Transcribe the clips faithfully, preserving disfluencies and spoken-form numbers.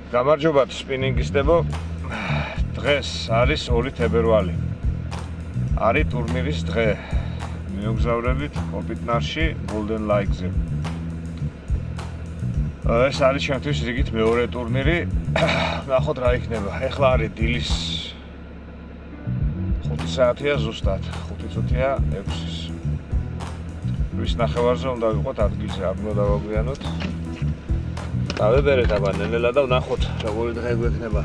გამარჯობათ სპინინგისტებო. დღეს არის ორი თებერვალი. არის ტურნირის დღე. მიუგზავრებით ოპიტნარში Golden Lake-ზე. ეს არის ჩემთვის რიგით მეორე ტურნირი. ნახოთ რა იქნება. ეხლა არის დილის ხუთი საათია ზუსტად, ხუთი წუთია ექვსის. ვის ნახევარზე უნდა ვიყოთ ადგილზე, არ უნდა დავაგვიანოთ. დავებერეთ აბა ნენელა და ვნახოთ როგორი დღე გვექნება.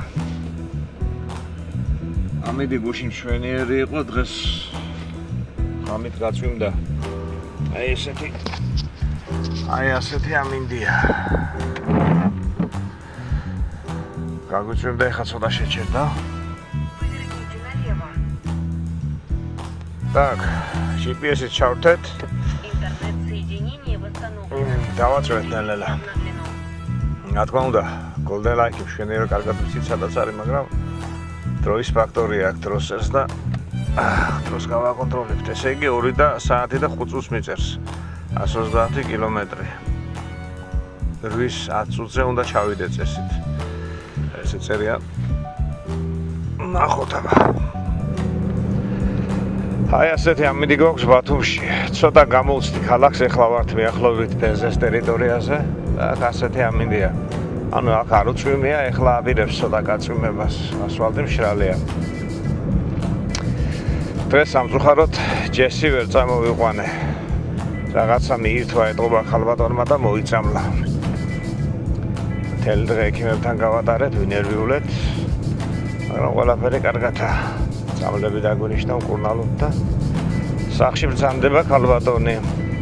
ამინდი გუშინ მშვენიერი იყო, დღეს ამით გაწვიმდა. აი ესეთი აი ასეთი ამინდია. გაგვიწვიმდა, ეხლა ცოტა შეჩერდა. Так, ჯი პი ესი ჩავრთეთ. Интернет-соединение восстановлено. დავაწვევთ ნელა. რა თქმა უნდა, Golden Lake-ი მშვენიერი კარგად ვიცით სადაც არის, მაგრამ დროის ფაქტორია აქ დროსეს და დროს გავაკონტროლებთ. ესე იგი ორი საათი და ხუთ წუთს მიწერს. ათს ოცდაათი კილომეტრი. რვის ათ წუთზე უნდა ჩავიდე წესით. ესე წერია. ნახოთ აბა. აი ასეთი ამინდი გვაქვს ბათუმში. ცოტა გამოვცდი ქალაქს, ეხლა ვართ მიახლოებით პენზეს ტერიტორიაზე და ასეთი ამინდია. ანუ აქ არ უწვიმია, ეხლა აპირებს ცოტა გაწვიმებას. ასფალტი მშრალია. დღეს სამწუხაროდ ჯესი ვერ წამოვიყვანე. რაღაცა მიირთვა ეტყობა ხალბატონმა და მოიწამლა. მთელი დღე ექიმებთან გავატარეთ, ვინერვიულეთ, მაგრამ ყველაფერი კარგადაა. წამლები დაგვინიშნა უკურნალოდ და სახლში ბრძანდება ხალბატონი.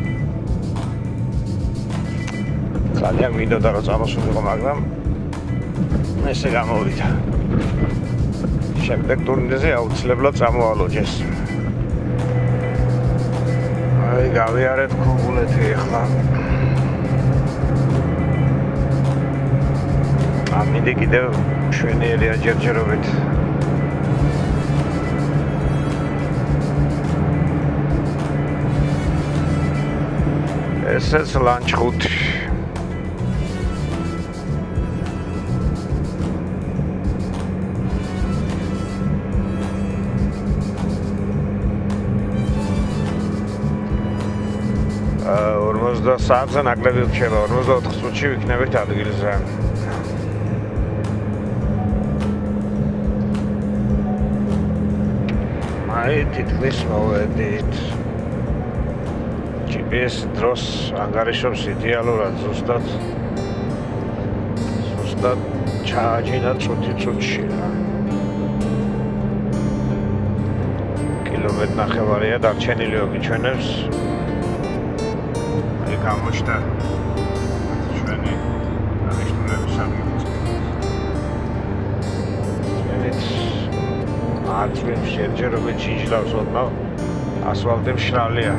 ძალიან მინდოდა რომ წამოსულიყო, მაგრამ ესე გამოვიდა. შემდეგ ტურნირზე აუცილებლად წამოვალო ჯესი. აი გავიარეთ ქუგულეთი ეხლა. ამინდი კიდევ მშვენიერია ჯერჯერობით. ესეც ლანჩ ხუთი. ორმოცდაოთხ საათზე ნაკლები რჩება, ორმოცდაოთხ წუთში ვიქნებით ადგილზე. აი თითქმის მოვედით. ჯი პი ესი დროს ანგარიშობს იდეალურად, ზუსტად ზუსტად ჩააჯინა წუთი წუთში რა. კილომეტრი ნახევარია დარჩენილი ogიჩვენებს. აი გამოჩნდა ჩვენი აღნიშნულების ადგილზე. ჩვენიც არცვენ შეჯერობით შეჯლავს ოდნავ ასფალტი მშრალია.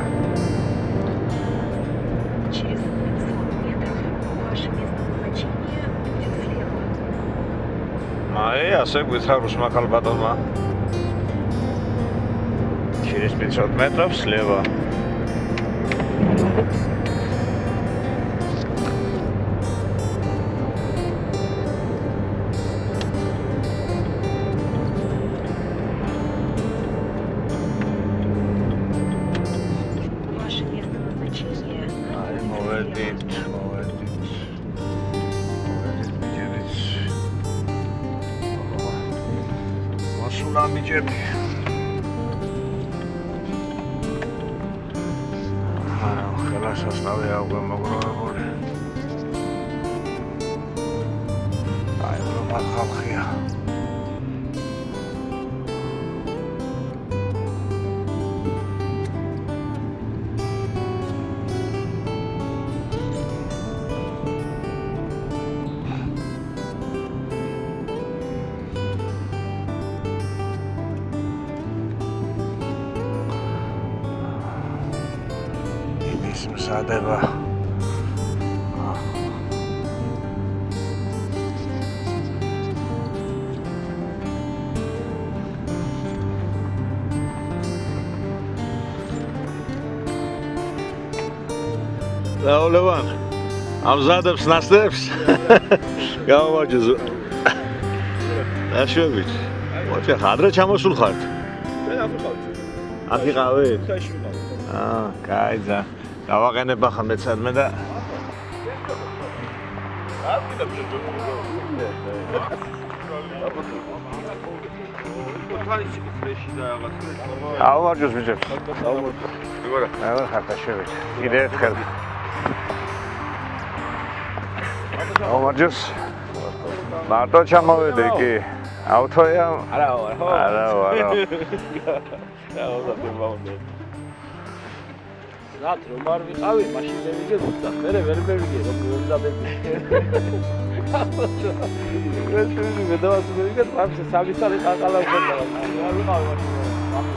აი ასე გითხრა რუსმა ხალბატონმა. через пятьсот метров слева. Ваше место назначения. Ай, моведит, моведит. Моведит მიჯერით. მოსულა მიჯერით. სასწავლე აუგა მოგროვებული. აი ევროპა ხალხია. მზადება. Laulevან, ამზადებს ნასტებს. გავაჯო დაშვებით. მოდი ხა ადრე ჩამოსულ ხართ. ჩვენ აქ ვიყავით. აქ იყავით? ხაიში ვიყავით. აა, კაი ძა. დავაყენებ ახლა მეცადმე და არ გინდა ბიჭო. აუმარჯოს ბიჭებს. აუმარჯოს. მეგონა. აა, ხართა შევით. კიდე ერთხელ. აუმარჯოს. მარტო ჩამოვედი კი. ავთოია? არა, არა. არა, არა. რა უნდა დავამბე. რათ რომ არ ვიყავი, მაშინ მე ვიგე ზუსტად. მე ვერ მევიგე რომ ვერ დაბები. ეს ის მე დავას მევიგე, ამის სამი წელი ყაყალა ხონდა. არ ვიყავი მაშინ.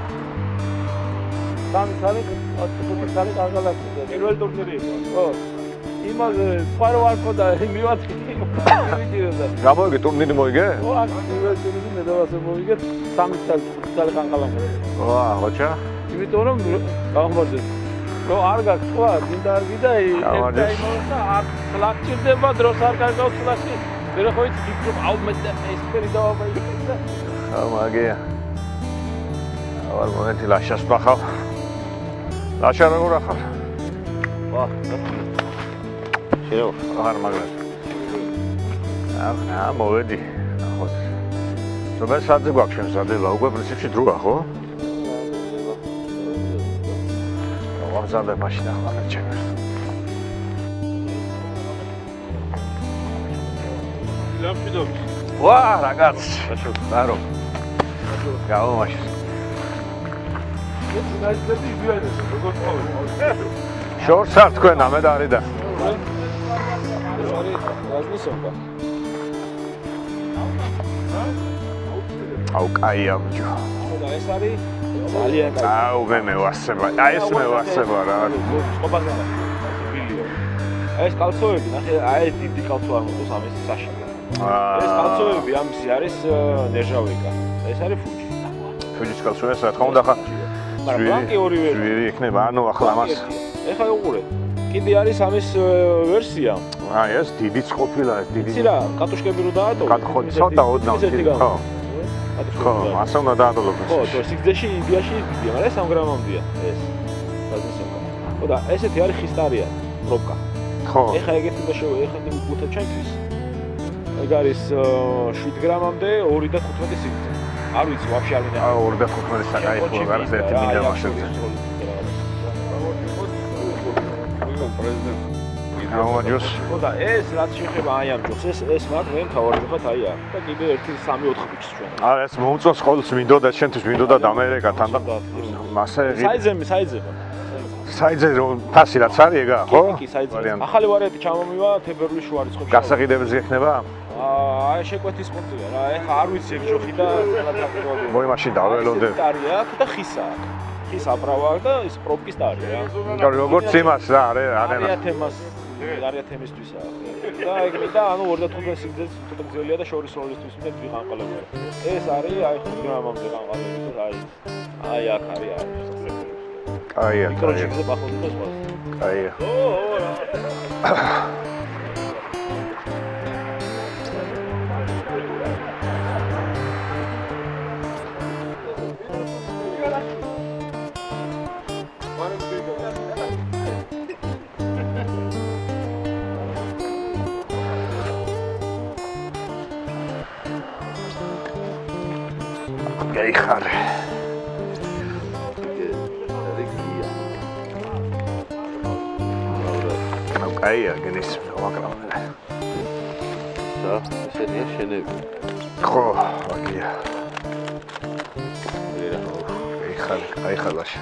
სამი წელი, ოთხი წელი ყაყალა ხონდა. პირველ ტურნირი იყო. ხო. იმაზე სპარო არ ხონდა, მივატი. გამოვიგე ტურნირი მოიგე? ხო, აქ პირველ ტურნირი მე დავას მოვიგე, სამი წელი, ხუთი წელი ყაყალა ხონდა. ვა, ხოჩა? იმიტომ რომ გამომარჯვეს. რო არ გაქვს სხვა, მინდა არ გიდა ერთ დაიმოვდა, არ ფლაქჭირდება დროს არ გაგავს ფლაში. ვერ ხო იცი ფიქრობ, აუ მე ესპერი დავაბაიჭდა. ხა მაგია. ავარ მომენტი ლაშას ბახავ. ლაშა როგორ ახარ? ვა, შეო, აღარ მაგას. აა, მოვედი. ახოთ. ზოგადად სადზე გვაქვს ჩვენ სადება, უკვე პრინციპში დროა, ხო? ვამზადე მაშინ ახლა მეჩემერ. ლამპიდობს. ვა, რაგაც. დარო. გავომაშ. ეს ნაიჭები ვიარეს, როგორ ყავი? შორს არ თქვენ ამედარი და. ეს არის რაზმისობა. აუ, კაია ბიჭო. და ეს არის ძალიან კაი. აუ, მე მევასება. აი ეს მევასება რა. წყობაზე ბილიო. ეს კალცოები, ნახე, აი დიდი კალცო არ მოწოს ამის საშიში. ეს კალცოები ამისი არის ნეჟავიკა. ეს არის ფუჯი. ფუჯის კალცოა, რა თქმა უნდა, ხა. მაგრამ ბანკი ორივე. შვირი იქნება, ანუ ახლა ამას. ეხლა უყურე. კიდე არის ამის ვერსია. აი ეს დიდიც ყოფილა, ეს დიდი. იცი რა, კატუშკები რო დაატოვე. კატხო ცოტა ოდნავ დიდი. ხო. ხო, ასე უნდა დაადოლო. ხო, თორე სიგრძეში იდეაში დიდია, მაგრამ სამი გრამამდეა ეს. რაზმისობა. ხო და ესეთი არის ხისტარია, პრობკა. ხო. ეხლა ეგეთი და შევე, ეხლა გუთა ჩემთვის. ეგ არის შვიდ გრამამდე ორი და თხუთმეტი სიგრძე. არ ვიცი, ვაფშე არ მინდა. აა ორი და თხუთმეტი საკაიფო, გარს ერთი მინდა მაშინზე. აუმარჯოს. ხო და ეს რაც შეეხება აი ამ ჯოხს, ეს ეს მაგ მე მთავარი ვიხოთ აი აქ. და კიდე ერთი სამი ოთხი ბიჭს ჩვენ. არა, ეს მომწონს ყოველს მინდოდა, შენთვის მინდოდა დამერეკა თან და მასე საიძე, საიძე. საიძე რომ თასი რაც არის ეგა, ხო? კი, საიძე. ახალი ვარიანტი ჩამომივა თებერვლის შუა რიცხვებში. გასაყიდების გექნება? აა, აი შეკვეთის პუნქტია რა. ეხა არ ვიცი ეგ ჯოხი და სადაც აქტუალია. მოი მაშინ დაველოდე. ტარია აქ და ხისა აქ. ხის აბრავა და ის პროპკის ტარია რა. და როგორც იმას რა, არა, არა. არია თემას, არია თემისთვისა. და ეგ მინდა, ანუ ორი და თხუთმეტი სიგრძეც ცოტა გრძელია და შორის როლისთვის მინდა ვიყანყალები. ეს არის აი ხუთი გრამამდე ყანყალები და აი აი აქ არის არის. კაია, კაია. მიკროჩიპზე ბახოდი და სხვა. კაია. ო, რა. გაიხარე. ნუ კაია, გენის ვაკრავე. და ესენია შენები. ხო, ვაგია. გაიხარე, გაიხალაშა.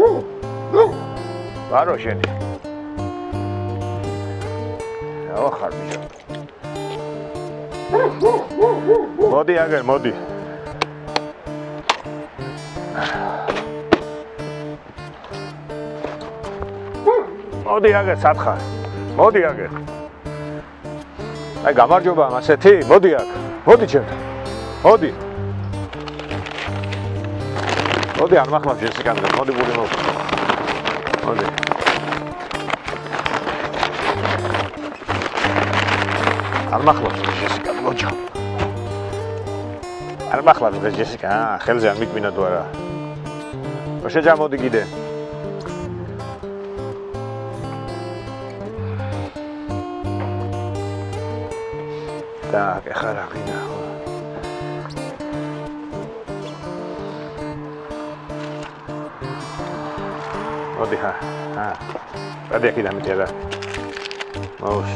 ბარო შენი. ავა ხარ ბიჭო. მოდი აგერ, მოდი. მოდი აგერ, სათხარ. მოდი აგერ. აი გამარჯობა მასეთი, მოდი აქ. მოდი ჩემთან. მოდი. მოდი არ მახმარ ჯესიკამდე, მოდი ბული მოდი. მოდი. არ მახმარ ჯესიკამდე, მოჯო. არ მახმარ ჯესიკა, აა, ხელზე არ მიკვინა თუ არა. შეჯა მოდი კიდე. Так, ეხლა რა გინდა ხო? მოდი ხა. აა. გადე აქ დამიტია და. მოუშ.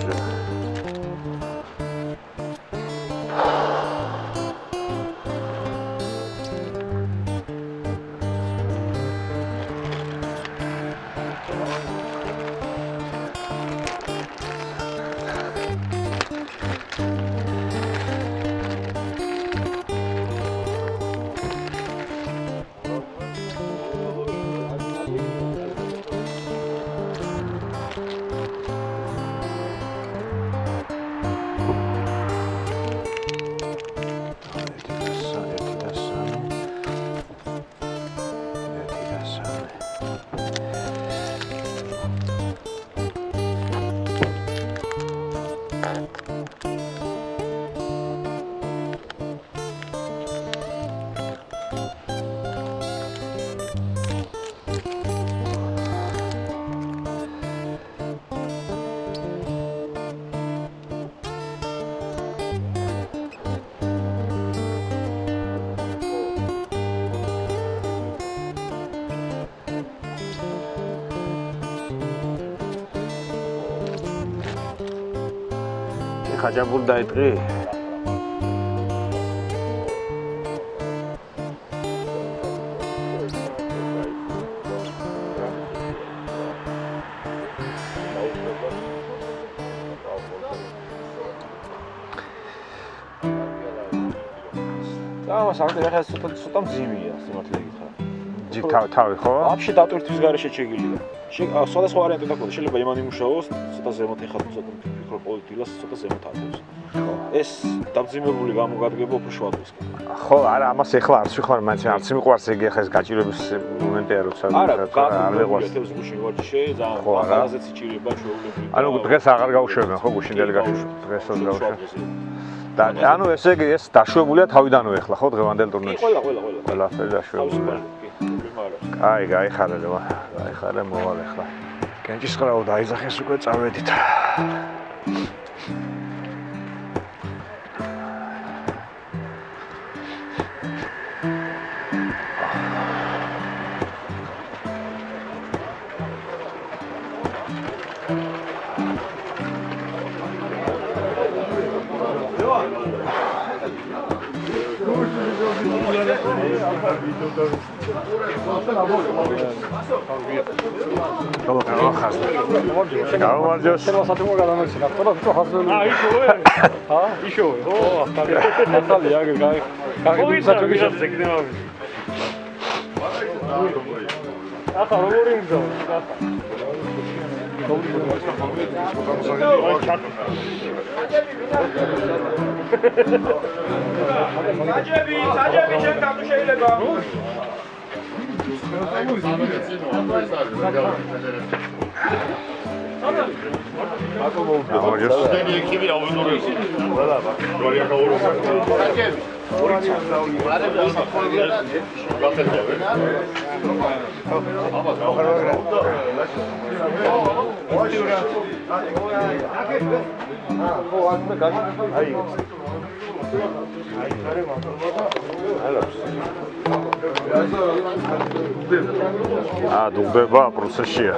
ხაჯაბურ დაიტყი? და საერთოდ ახლა ცოტა ცოტა მძიმეა, სიმართლე გითხრა. ჯი თავი ხო? вообще დატვირთვის გარეშე შეგიძლია. სხვადასხვა ვარიანტი აქვს. შეიძლება იმან იმუშაოს, ცოტა ზემოთ ეხათ, ცოტა ვფიქრობ პოლიტილას, ცოტა ზემოთ აკეთებს. ეს დამძიმებული გამოგადგება უფრო შვადობს. ხო, არა, ამას ეხლა არც ვიხმარ, მაინც არც მიყვარს ეგ ეხა ეს გაჭირების მომენტია, როცა არა, არ მიყვარს ეს გუშინ ვარჯიშე, ძალიან ყველაზე ციჭირება შეუძლებელი. ანუ დღეს აღარ გავუშვებენ ხო გუშინ დელეგაცია, დღესაც გავუშვებენ. და ანუ ესე იგი ეს დაშვებულია თავიდანვე ეხლა ხო დღევანდელ ტურნირში. ყველა, ყველა, ყველა. ყველაფერი დაშვებულია. აი, გაიხარე რა, გაიხარე მოვალ ეხლა. კენჭისყრაო დაიძახეს უკვე წავედით. გამარჯოს. სათემო გადამეცი, ახლა თუ ხაზები. აა, იშოვე. ჰა, იშოვე. ო, ახალი. ახალი აგერ გაი. გაი საჭუგიშა ზეკდება. ახლა როგორი მგზავრი? საჯები, საჯები შენ შეიძლება. გამარჯოს. ექიმი აუზურებს. ყველა ბაქტორია გაურობებს. საჯები. ორი ჩარდაული. არა, გახეთებენ. აბა, გავხარდა. აა, ხო, აქ და აი. აი, ხარე მაგალითად. აა, დუღდება პროცესია.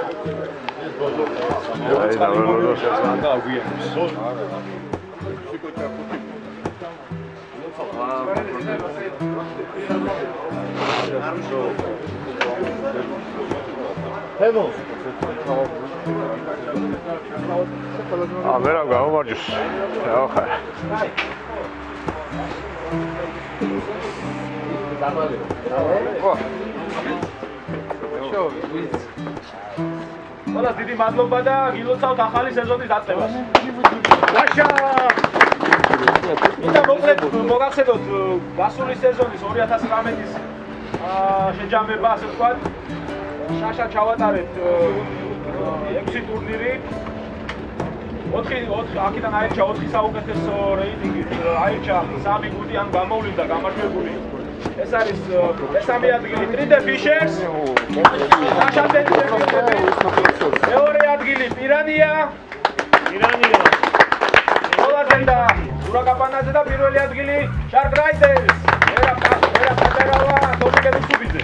აი, ნაველოდოს და აგვიანებს. აა მე რა გავამარჯოს. ახლა. ო. ყველას დიდი მადლობა და გილოცავთ ახალი სეზონის დაწყებას. ვაშა! მინდა მოკლედ მოგახსენოთ გასული სეზონის ორი ათას ოცდაათის აა შეჯამება, ასე ვთქვათ. შაშა ჩავატარეთ ექვსი ტურნირი. ოთხი აქედან აირჩა ოთხი საუკეთესო რეიტინგით, აირჩა სამი გუნდი ან გამოვლინდა გამარჯვებული. ეს არის მესამე ადგილი ტრიდე ფიშერს. შაშამდე მეორე ადგილი პირანია. პირანია. მოლაძე და ურაკაპანაძე და პირველი ადგილი შარკ რაიდერს. ერა ერა პატარავა თორნიკე დუსუბიძე.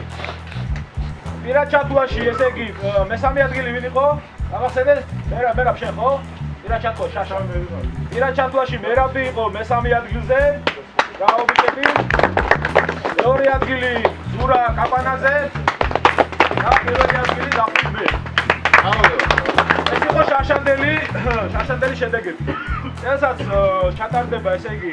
პირად ჩათვლაში, ესე იგი, მესამე ადგილი ვინ იყო? აღახსენეთ, მერაბ, მერაბ შენ ხო? პირად ჩათვლა შაშა. პირად ჩათვლაში მერაბი იყო მესამე ადგილზე. გააუბიტები. მეორე ადგილი ზურა კაპანაძე და პირველი ადგილი დაფუძმე. ეს იყო შაშანდელი, შაშანდელი შედეგები. წელსაც ჩატარდება, ესე იგი,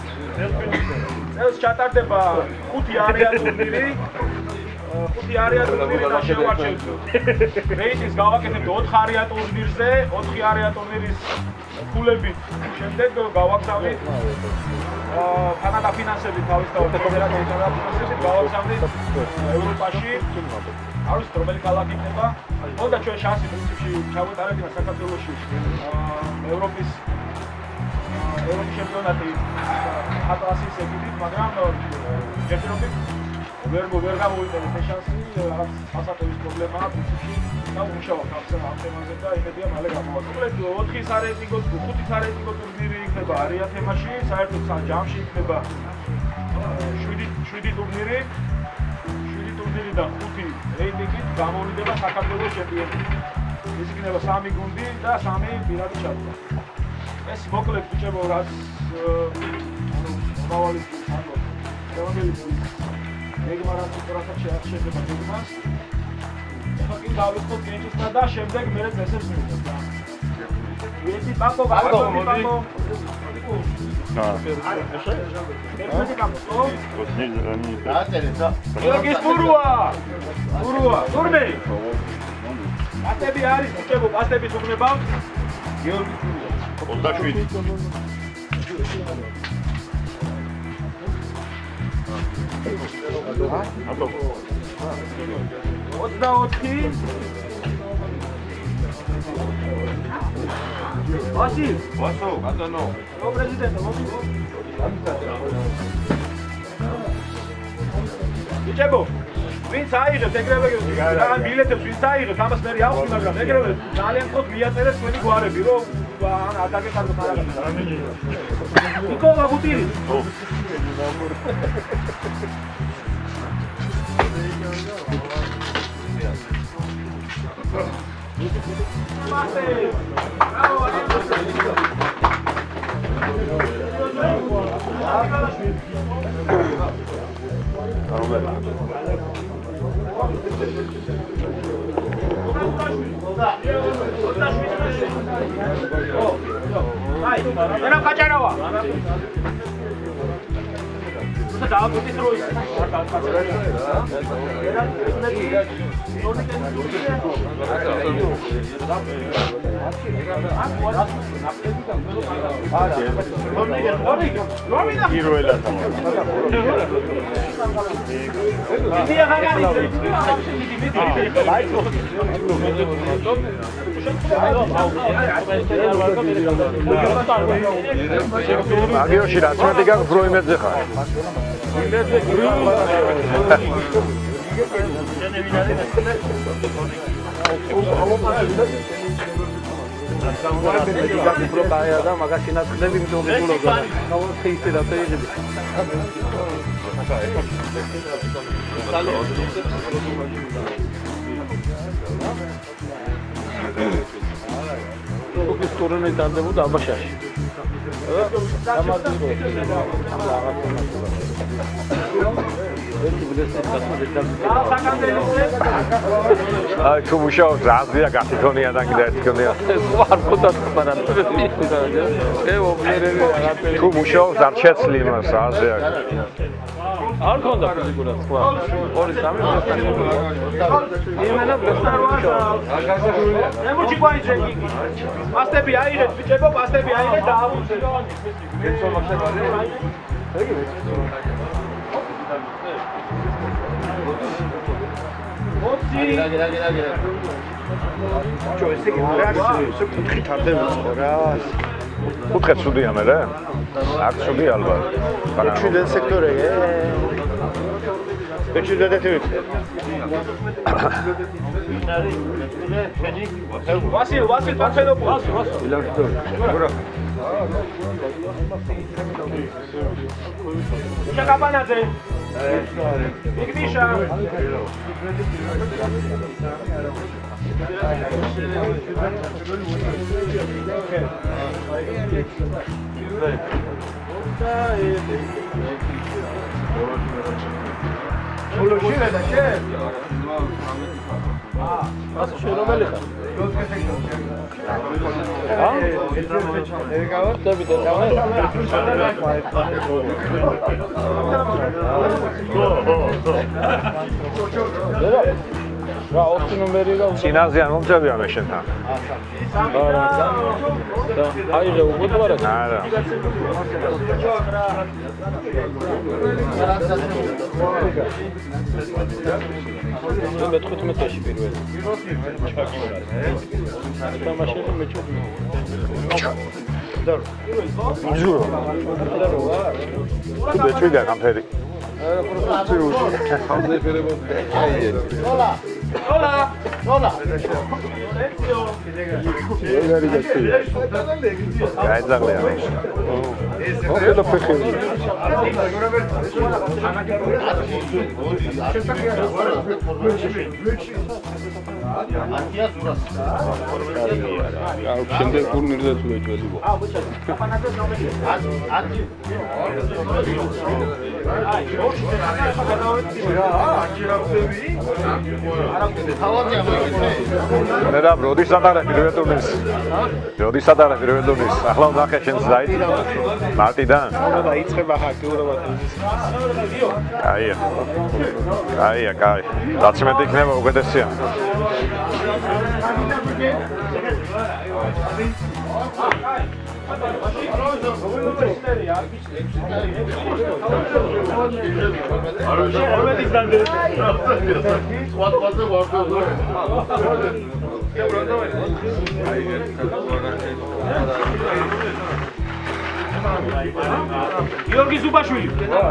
წელს ჩატარდება ხუთი არეა ტურნირი. ხუთი არეა ტურნირი და შევარჩევთ. რეიტინგს გავაკეთებთ ოთხ არეა ტურნირზე, ოთხი არეა ტურნირის ფულებით. შემდეგ გავაგზავნით თანადაფინანსებით თავისთავად ფედერაციის თანადაფინანსებით გავაგზავნით ევროპაში. არ ვიცით რომელი ქალაქი იქნება. მოდა ჩვენ შანსი პრინციპში ჩავეტარებინა საქართველოში ევროპის ევროპის ჩემპიონატი ატლასის ეკიპით, მაგრამ ჯერჯერობით ვერ ვერ გამოვიტანეთ ეს შანსი, რაღაც ასაკების პრობლემაა პრინციპში და უმუშავა ამ თემაზე და იმედია მალე გამოვაკლოთ. ოთხი სარეიტინგო, ხუთი სარეიტინგო ტურნირი იქნება არეა თემაში, საერთოდ ჯამში იქნება შვიდი შვიდი ტურნირი, შვიდი ტურნირი და ხუთი რეიტინგით გამოვლინდება საქართველოს ჩემპიონი. ეს იქნება სამი გუნდი და სამი პირადი ჩათვლა. ეს მოკლედ ბიჭებო, რაც ანუ მომავალი ანუ შემოგელი გეგმა რაც უბრალოდ შეეხება გეგმას. ეხლა კი დავიწყოთ გენჯისთან და შემდეგ მე წესებს მივიდეთ რა. ერთი პაკო გავაკეთე პაკო. აა. ერთი კამო. დააწერეთ და. გიორგი სპურუა. სპურუა. თურმე. პასტები არის, ბიჭებო, პასტები თურმება. გიორგი სპურუა. ოცდაშვიდი. ოცდაოთხი. ვასი, ვასო, ბატონო. რო პრეზიდენტო, მოდი. ბიჭებო, ვინც აიღებს ეგრევე რა ბილეთებს ვინც აიღებს, ამას მე ავხდი, მაგრამ ეგრევე ძალიან ხოთ მიაწერეს თქვენი გვარები, რომ ან ადაგეხარდოთ არაღამს. ნიკოლა გუტირი. აი, ენა კაჭარავა. და აბუტის როის არ კაჭარავა. ენა ესნეთი თორნიკე აგიოში რაც მეტი გაქვს უფრო იმედზე ხარ. ტურნირი ტარდებოდა აბაშაში. აი თუ მუშაობს აზრია გასიქონია და კიდე ერთი ქონია. არ ხუთას ხმარა. თუ მუშაობს არ შეცლი იმას აზრია. არ ქონდა ფიზიკურად სხვა. ორი სამი იმენა ბესტარვაშა. ემუჩი გვაიჩე იგი. პასტები აიღეთ, ბიჭებო, პასტები აიღეთ და ავუჩე. ეცო მაგშევარე. ეგ მოცი. რაგი, რაგი, რაგი. ჩო ესე იგი რეაქცია კუთხით არ დევიწყო რა. კუთხე ცუდია მე რა. აქ ცუდი ალბათ. ჩუდენ სექტორი. ეჩუდე დეთივი. ვასილ, ვასილ, პარფენოპო. ვასილ, ვასილ. ილაკტო. გურა. შეკაპანაძე. მიგდიშა. Solo șire de ce? Ah, asta și romele. Ha? E gavă? Da, bine. რა ოთხი ნომერი რა წინაზე არ მომწევია მე შენთან. არა. და აიღე უყურე რა? არა. მე თხუთმეტში პირველი. თამაშები მეჩვედი. ჯურო. თუ მეჩვედი ამფერი. არა პროფესიული. ხალხი ფერებო. Hola. Hola. Hola. ეგარი გასწია. გაიძაღლია. ოკეი და ფეხები. აა შემდეგ ტურნირზე თუ ეჭველი გო. მე რა როდის ატარებ პირველ ტურნირს? როდის ატარებ პირველ ტურნირს? ახლა ვნახე შენს ზაით. მარტიდან. და იწება ხაკეურობა. კაია. კაია, კაი. რაც მეტი იქნება უკეთესია. Გიორგი ზუბაშვილი.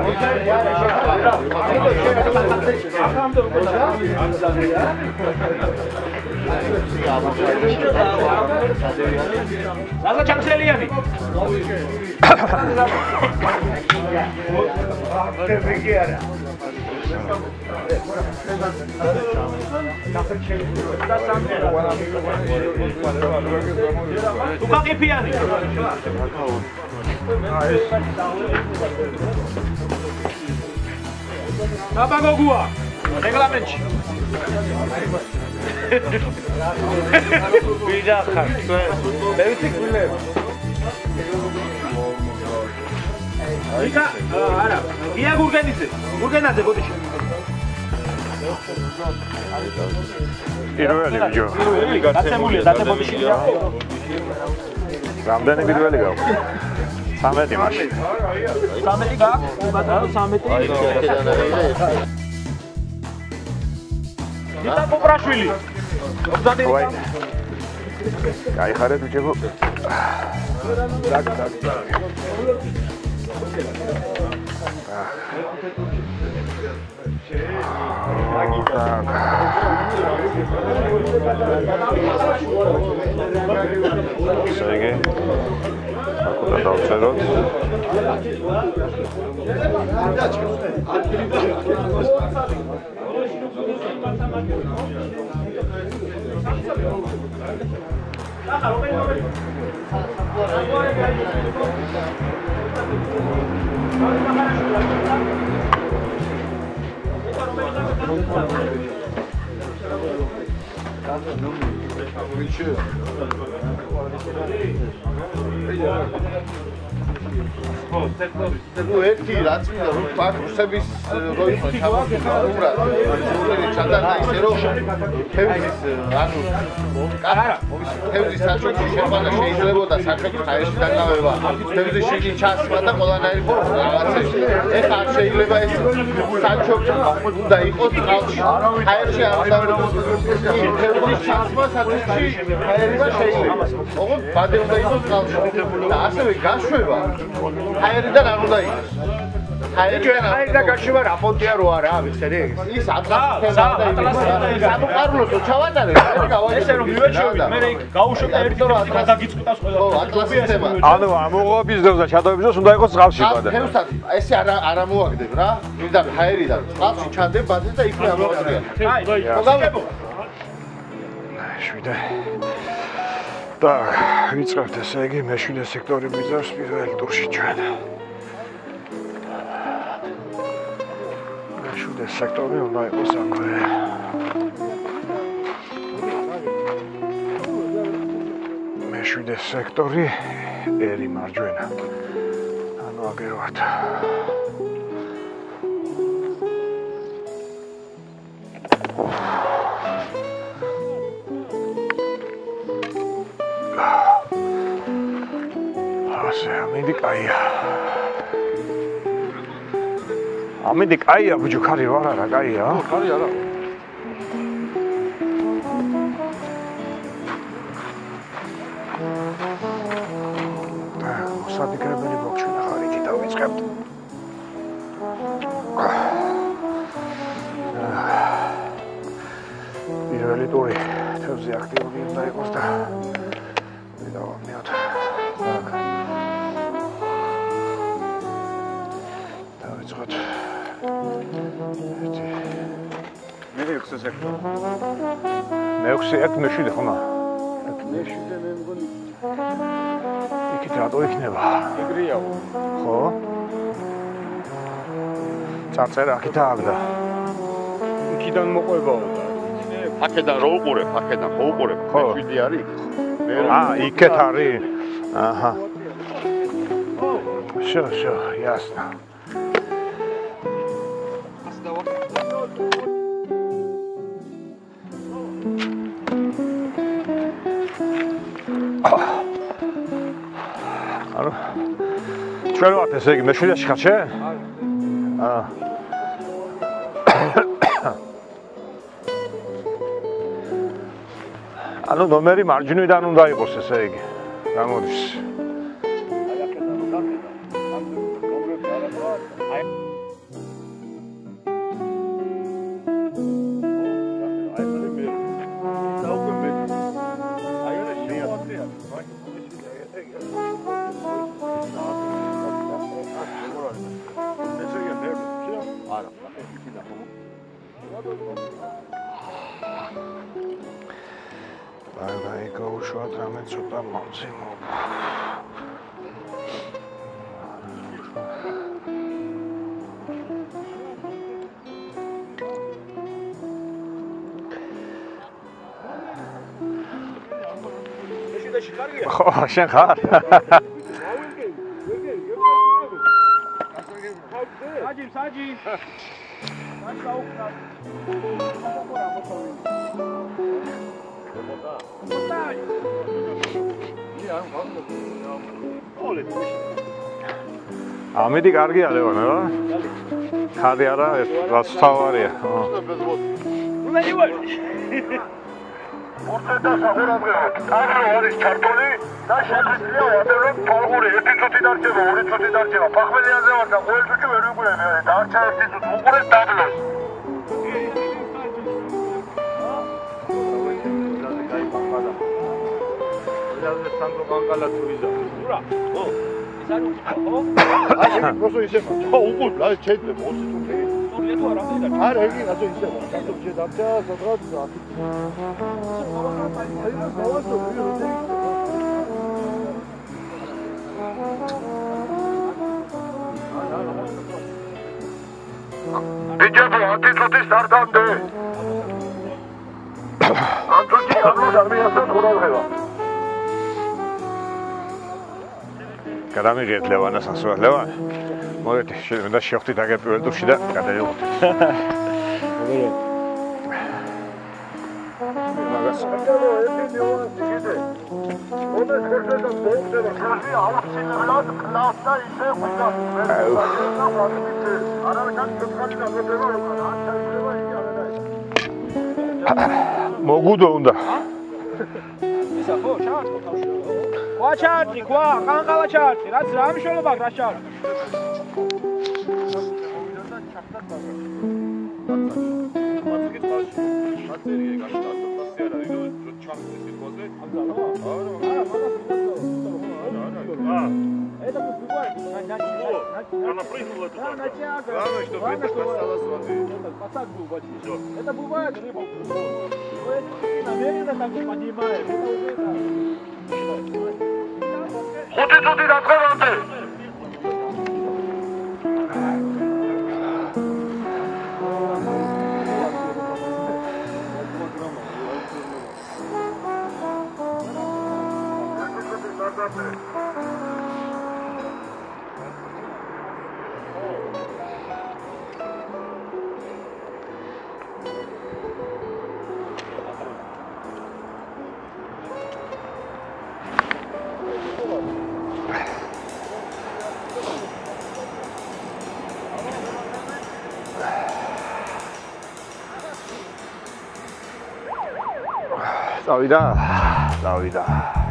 Lasă Cianțeliani. Tu faci piani. Tapa Gogua. Regulamente. Bija xar. Beviti gule. Ika, ara. Ia gurgenitse. Gurgenadze bodishi. პირველი ბიჭო. გაცემულია, დაწებოდიშია. რამდენი პირველი გაქვს? სამეტი მაშინ. სამეტი გაქვს? ბატონო, სამეტი. იტა კუპრაშვილი. ვაი. გაიხარეთ ბიჭო. დაკ დაკ. Sege. Acolo dau cerot. ну ერთი რაც მინდა რომ ფაქტორების როიქო ჩამოხდა უბრალოდ ზურგელი ჩადარდა ისე რომ თევზის ანუ კარა თევზის საჭოჭი შეყვანა შეიძლებოდა საქართველოს აერში დაკავება თევზის შიგნით ჩასვლა და ყველანაირი რაღაცები ეხლა არ შეიძლება ეს საჭოჭი უნდა იყოს წყალში აერში არ უნდა თევზის ჩასვლა საჭოჭი აერიდან შეიძლება ოღონდ ბადე უნდა იყოს წყალში და ასევე გაშვება აერიდან არ უნდა იყოს. აერიდან აერიდან გაშვება რა პონტია რო არა, ვიცი? ის ატლასის სამყაროსო ჩავატარეთ, მე გავაი. ესე რომ მივეჩვევით, მე იქ გაუშვებ და ერთი თემა დაგიწყვიტავს ყველა. ო, ატლასის თემა. ანუ ამოღობის დროს და ჩადოების დროს უნდა იყოს წყალში ბადე. თევზად ესე არ არ ამოაგდებ რა. მიდან აერიდან წყალში ჩადებ ბადე და იქ ამოაგდებ. აი, მოგავებო. შვიდე. Так, ვიწყებთ ესე იგი მეშვიდე სექტორი მიზავს პირველ ტურში ჩვენ. მეშვიდე სექტორი უნდა იყოს აქვე. მეშვიდე სექტორი ერი მარჯვენა. ანუ აგერვათ. ამინდი კაია. ამინდი კაია ბუჯო ხარი ვარ არა კაია? ხარი არა. და მოსადიკრებელი მოგჩვენა ხარი კი დავიწყებთ. პირველი ტური თევზი აქტიური უნდა იყოს და დავამიოთ. დავიწყოთ. ერთი. მე ექვსი სექტორი. მე ექვსი ერთ მეშვიდე ხომა. მეშვიდე მე მგონი. იქით რატო იქნება? ეგრეა. ხო? წარწერა აქ დააგდა. იქიდან მოყვებაო და აქედან რო უყურებ, აქედან ხო უყურებ. მეშვიდე არის. აა, იქეთ არის. აჰა. Всё, всё, ясно. ანუ ჩვენ ვართ ესე იგი მეშვიდეში ხარ შე? აა. ანუ ნომერი მარჯვნიდან უნდა იყოს ესე იგი. გამოდის. აი გაუშვათ რამე ცოტა მომცემო. ხო, შენ ხარ? საჯი, საჯი. საჯი გაუხდა. ამინდი კარგია ლევან რა? ხარი არა, რაც თავარია. მე ვარ. ორცეტა საფერამგებოდ. ტანრო არის ჩართული და შეგვიძლია ვადევრებ თვალღური ერთი წუთი დარჩება, ორი წუთი დარჩება. ფახმელიანზე ვარ და ყოველ წუთი ვერ ვიგვირები, დარჩა ერთი წუთი, უყურეთ დაბლოს. სანდრო კანკალა თურიზა. ურა. ო. ის არის ხო? აი, პროსო ისევა. ხო, უყურ, რა შეიძლება ოცი წუთი. სულია თუ არა მე და. არა, იგი რატო ისევა? რატო შედარჩა, სადღაც აქ. აი, რა გავასწორე, რა ბიჭებო, ათი წუთის სტარტამდე. ამ წუთი გამოს არ მიასწროთ ხურავება. გადამიღეთ ლევანას ასოა. ლევან, მოგეთ, შეიძლება შევხვდით აგერ პირველ ტურში და გადავიღოთ. მაგას ერთი ნიუანსი კიდე. ოდეს ხერხეთა ბოლდება, ხალხი აუცილებლად კლავს და ისე ხვიდა. არავითარ შეფხალი დაგდება, არ შეიძლება იგი აღარ. მოგუდო უნდა. ისა ხო, ჩაარტყო თავში. ყვა ჩაარტყი, ყვა, ყანყალა ჩაარტყი, რაც რა მნიშვნელობა აქვს რა ჩაარტყი. Она прыгнула туда. Главное, что рыба осталась в воде. Пацак был в воде. Это бывает, рыба. Намеренно так поднимает. Это уже так. ხუთი წუთი დაწყებამდე. წავიდა, წავიდა.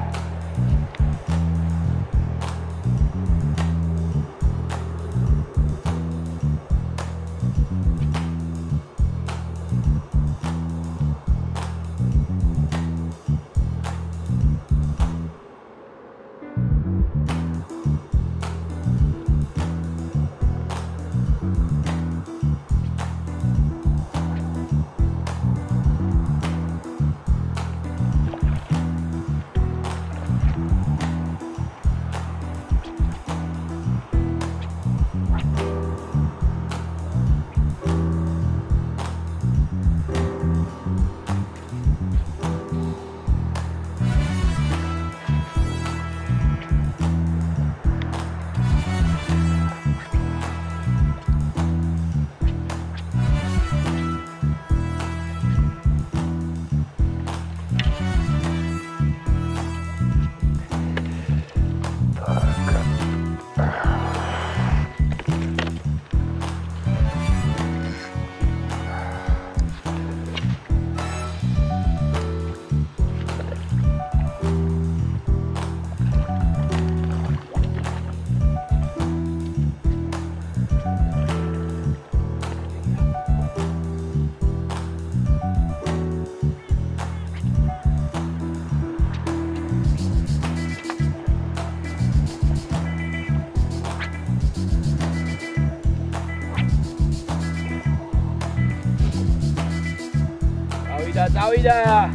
წავიდა.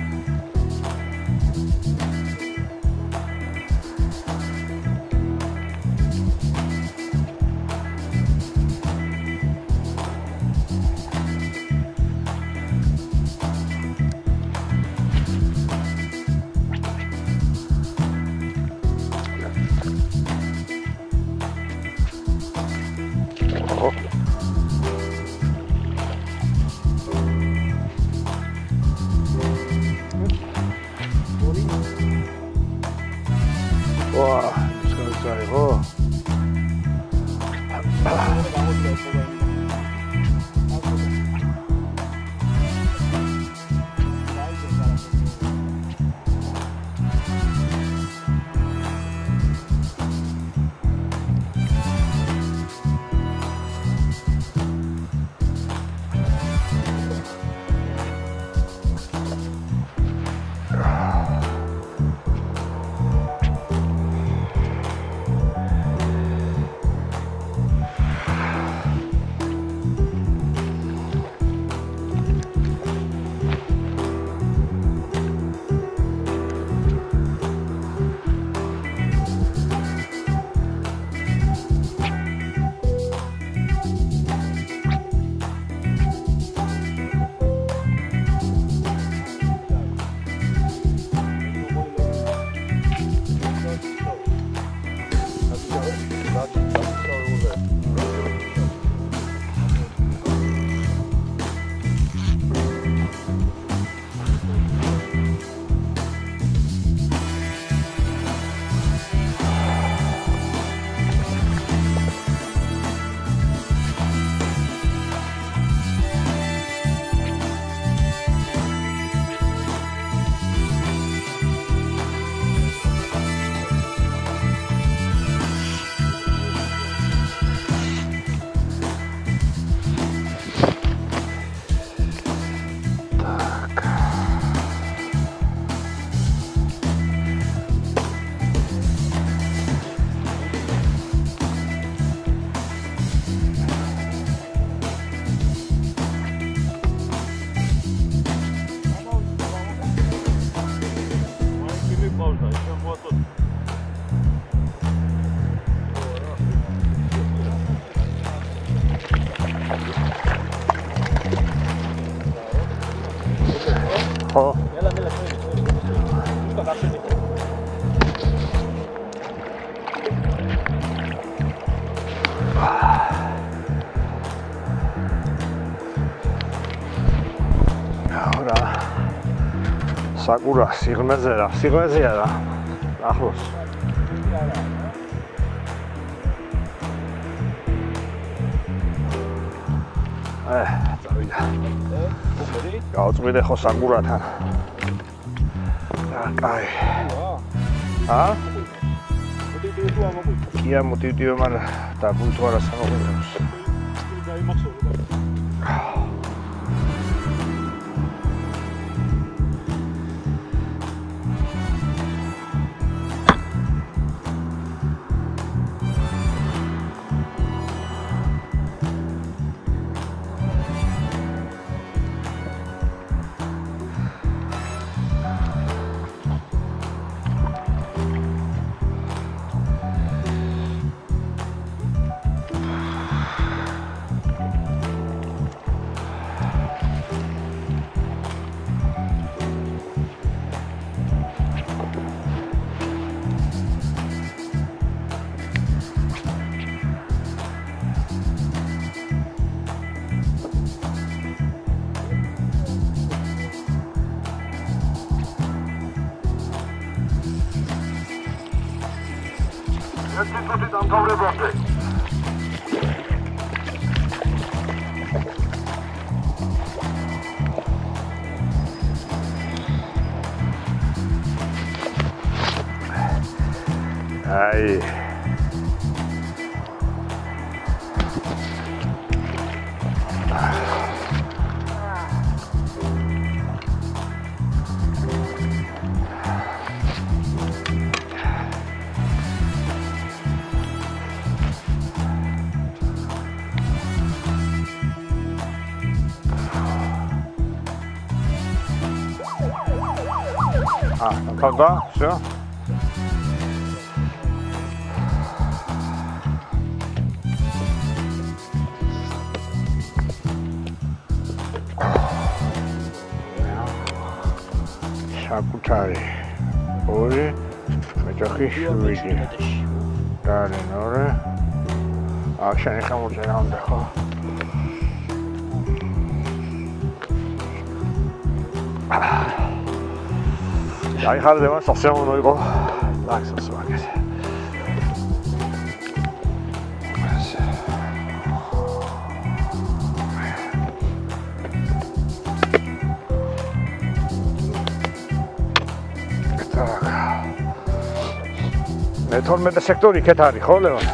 와, 진짜 이거. საკურა სიღრმეზე რა, სიღრმეზეა რა. ახლოს. ე, წავიდა. გავწვიდე ხო საკურათან. და კაი. ა? კია მოტივდიო, მაგრამ და ბუნთო არა სამოგვიდროს. ერთი წუთი დამთავრებამდე. აი. А, тогда все. საკუთარი ორი მეჯახი შვიდი და რენორე აქ შენი ხამურჯერა უნდა ხო აი ხარდე მას სასწაულო იყო ლაქსოს ვაგეს მე თორმეტე სექტორი იქეთ არის ხო ლევან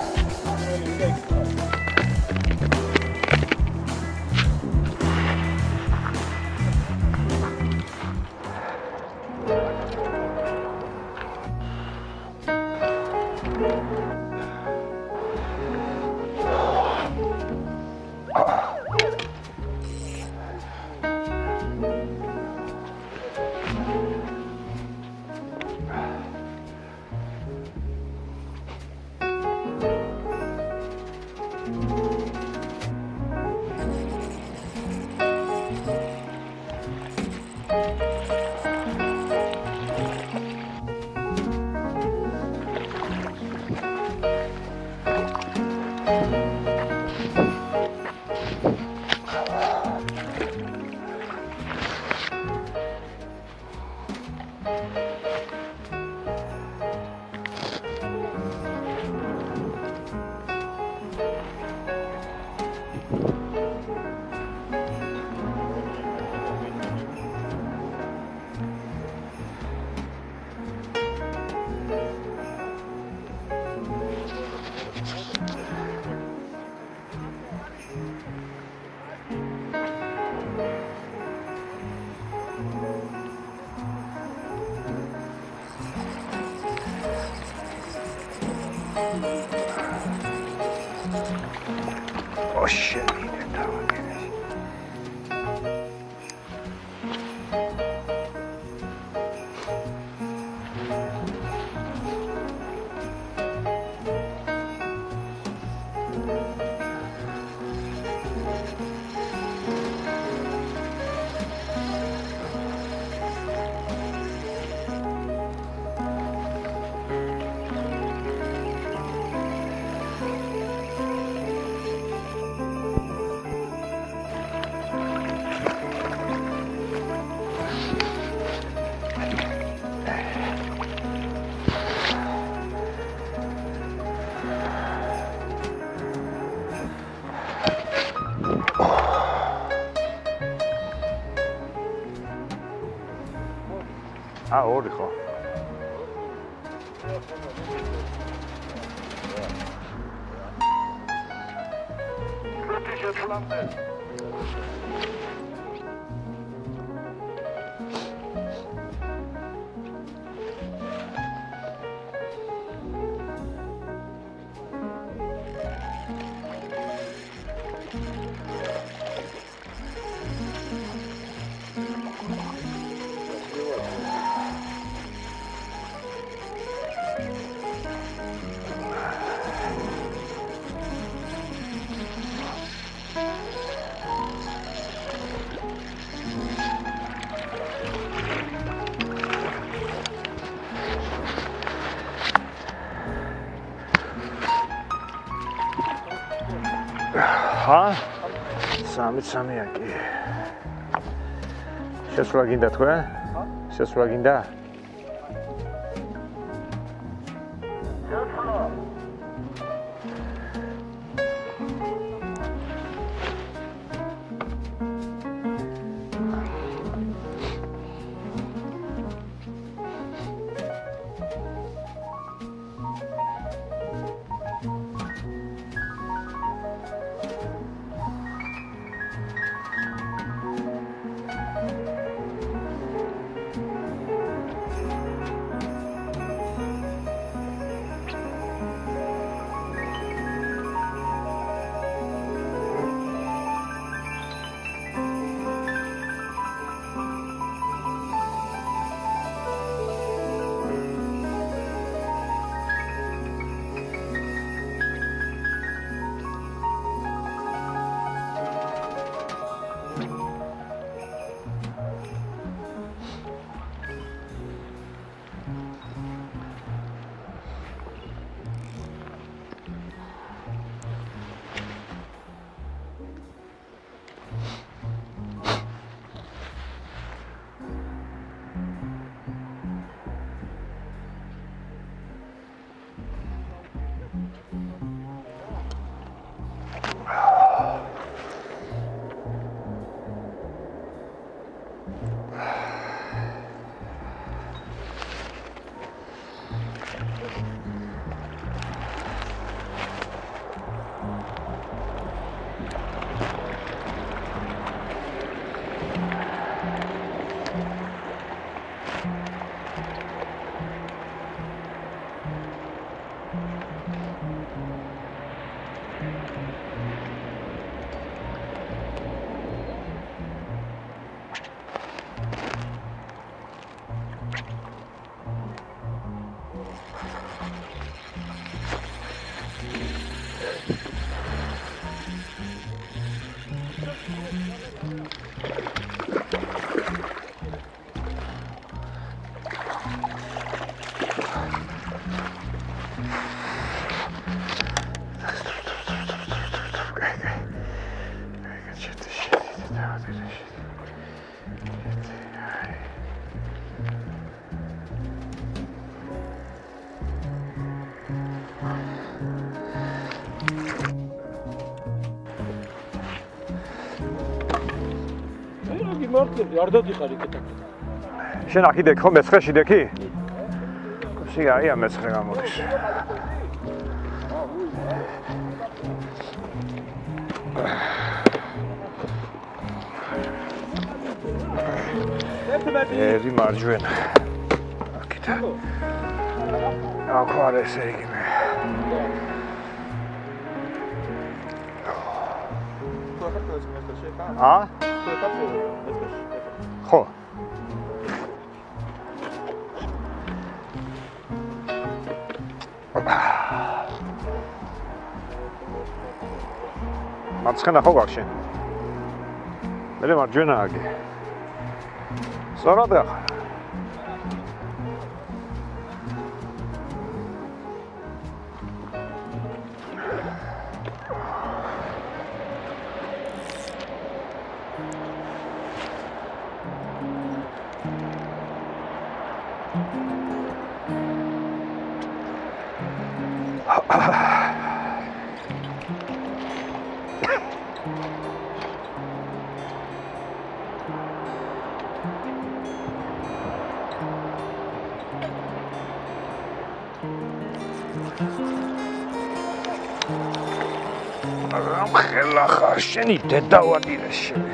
Oh shit. აა, ორი ხო. ხუთი შეცვლამდე. ხა? სამი სამია კი. შესვლა გინდა თქვენ? ხა? შესვლა გინდა? არ დადიხარ იქეთ. შენ აქ იქ ხო მეცხრეში დექი? სი აი ამ მეცხრე გამოდის. ერი მარჯვენა. აქეთ. აქ არ ესე იგი მე. ა? ხო. მარცხენა ხო გაქვს შენ? მე მარჯვენა აგი. სწორად გახარ. მაგრამ ხელა ხარ შენი დედა ვადირე შენი.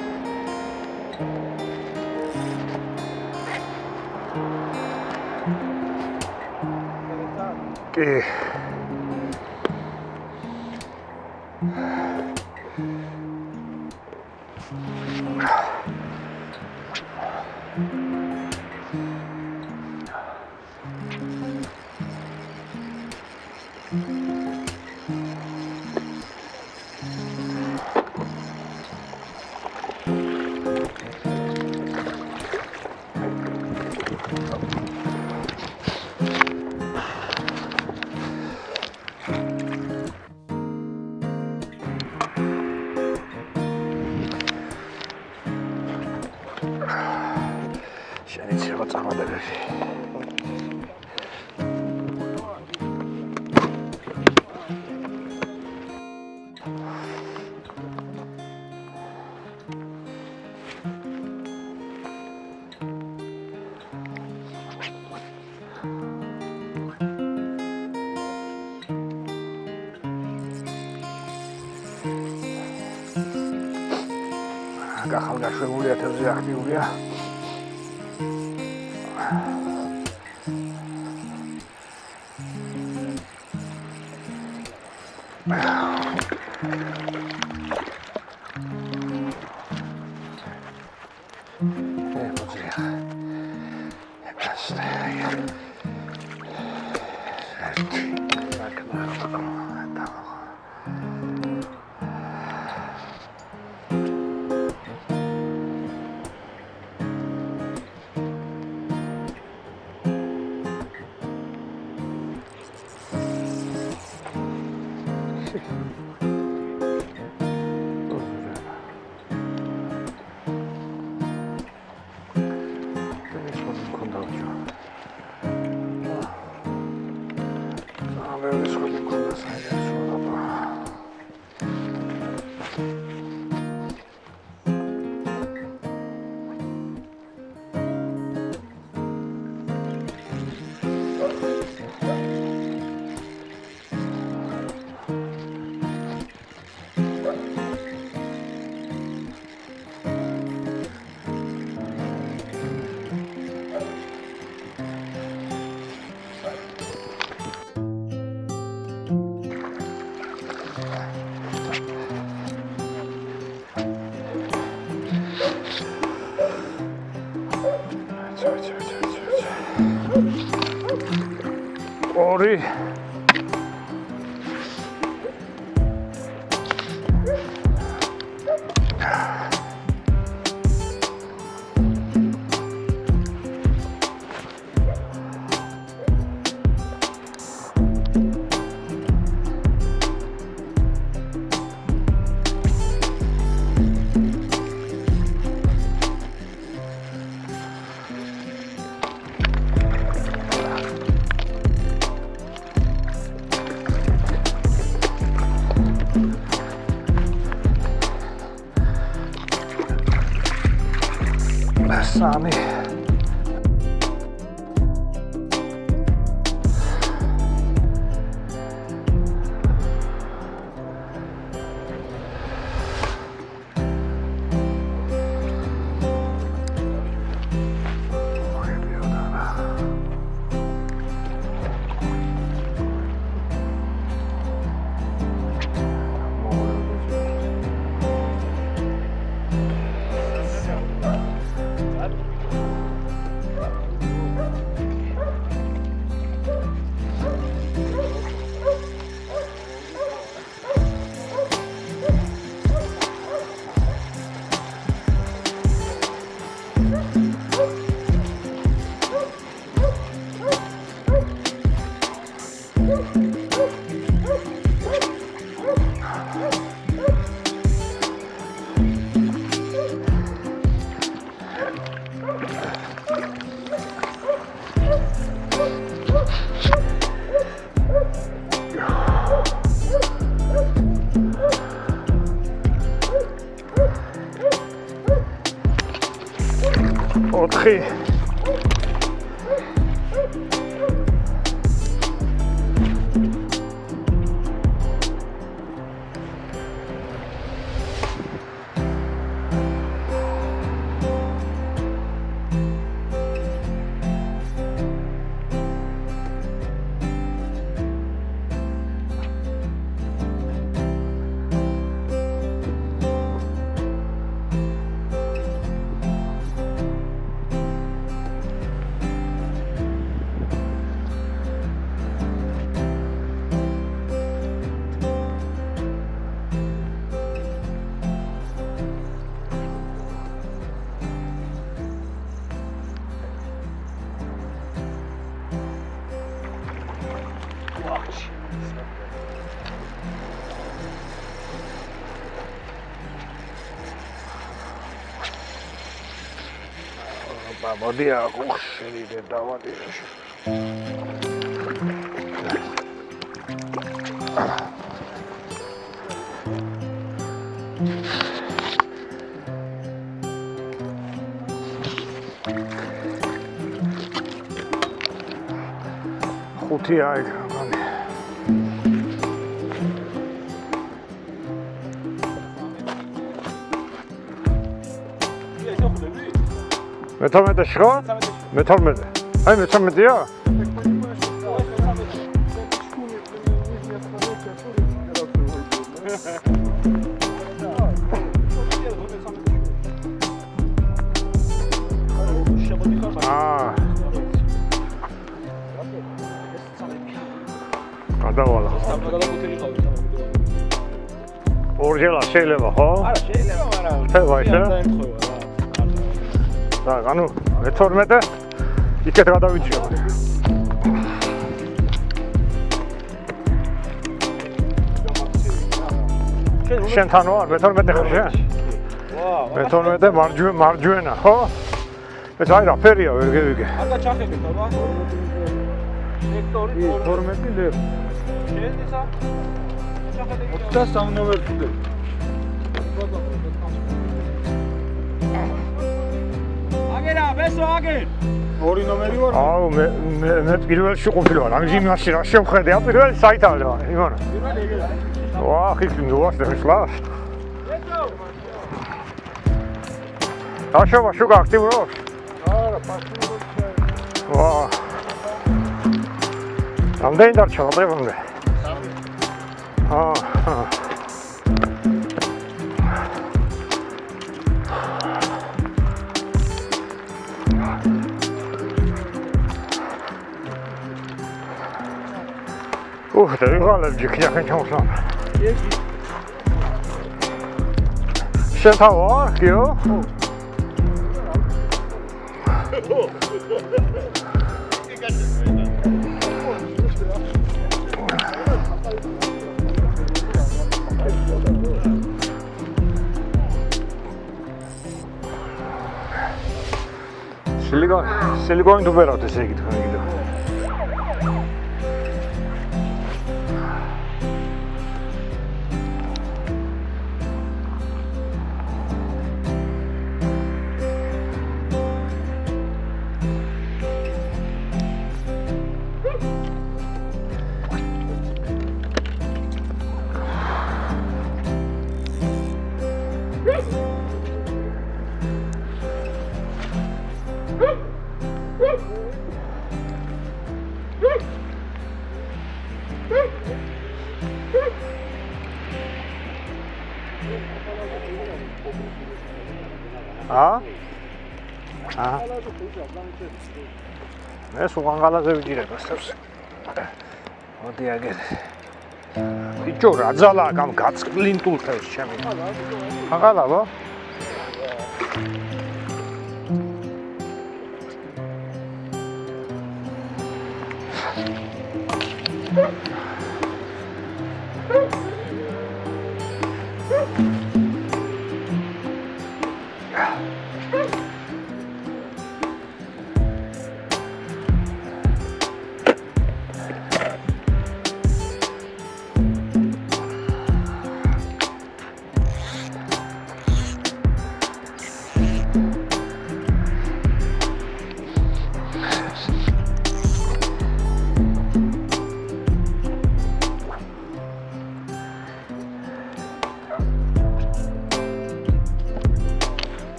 კი. შენიც რა წამადები. გახალგაშვებული ათევზე აქტიურია. ორი სამი ოთხი მოდი აქ შევიდე დავადიოში. ხუთი აი მეთორმეტე შეხო? მეთორმეტე. აი მეთორმეტეა? აა. გადავალა. ორჯერ შეიძლება ხო? არა, შეიძლება, მაგრამ ხება ისე? და ანუ მეთორმეტე იქეთ გადავიჭიო. შენთან ვარ მეთორმეტე ხარ შენ? ვაა, მეთორმეტე მარჯვენა, ხო? ეს აი რა ფერია ვერ გევიგე. აკა ჩახებით აბა. სექტორი თორმეტი ლერ. შენ ისა? ჩახედე. ოცდასამი ნომერი კიდე. აგერა, მესო აგერ. ორი ნომერი ვარ. აუ მე მე პირველში ყოფილი ვარ. ამის იმაში რა შევხედე, ა პირველი საიტალე ვარ. იმანა. ვაა, ხიქი ნუას დაშლას. აშობა შუგა აქტიურობს? არა, პასუხი. ვაა. ამდენი დარჩა, აბრებამდე. აა. Ух, да вигала джикня хэнчонсон. Шен тавар, кио? Silicon, silicon tuberot ესე იგი თქვენ კიდევ. ა? ა? ეს უღან გალაზე ვიჭირებ ასეთს. მოდი აგერ. ბიჭო რა ძალა გამ გაწკლინტულ თავს ჩემი. ხაღალავო?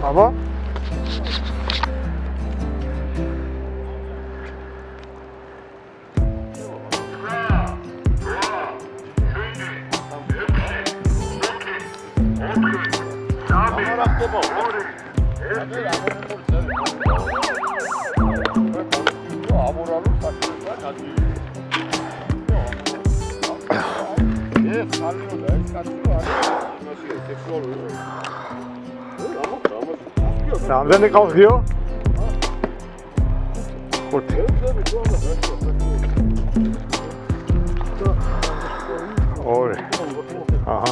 აბა რამდენი ყავს გიო? ხუთი. ორი. აჰა.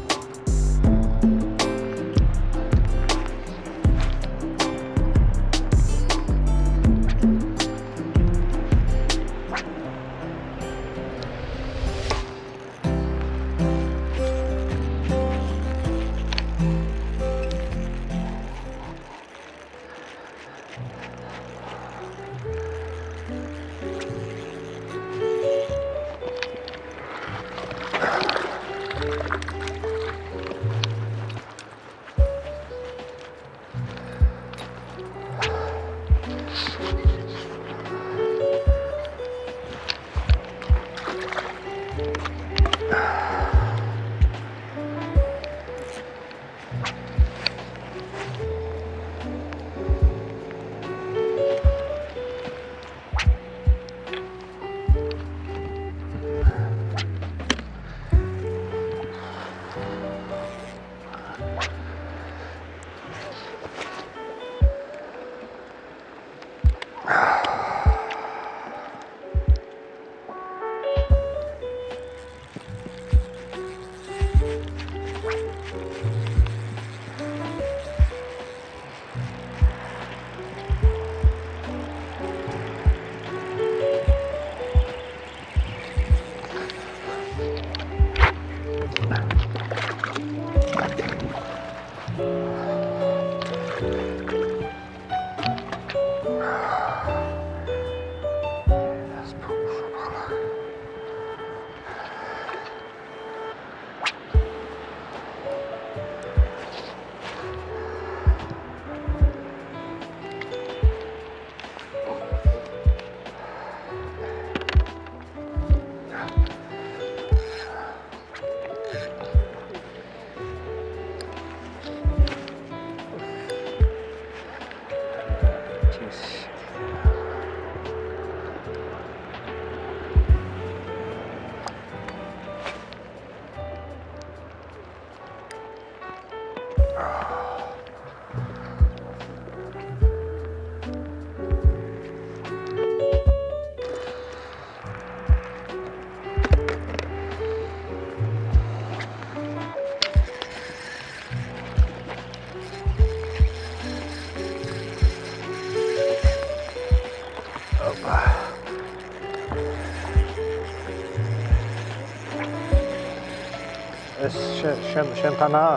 ეს შენ შენთანაა.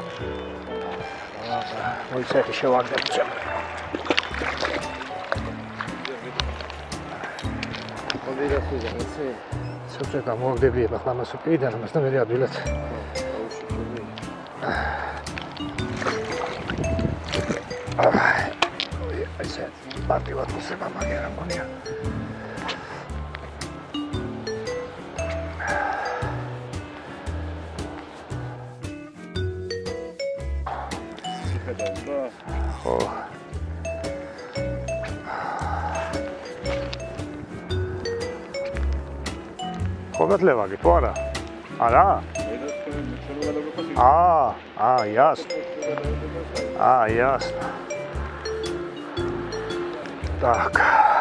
მოიცე შევაგდებ ძა. მოდიასია ესე. სულ გამოვდები ახლა მას უკიდან ამასთან მე ადვილად. აი ესე პარტივად მოსება მაგერა მონია. ხო ხოგათლევაგი თუ არა? არა? აა, აა, ясно. აა, ясно. Так.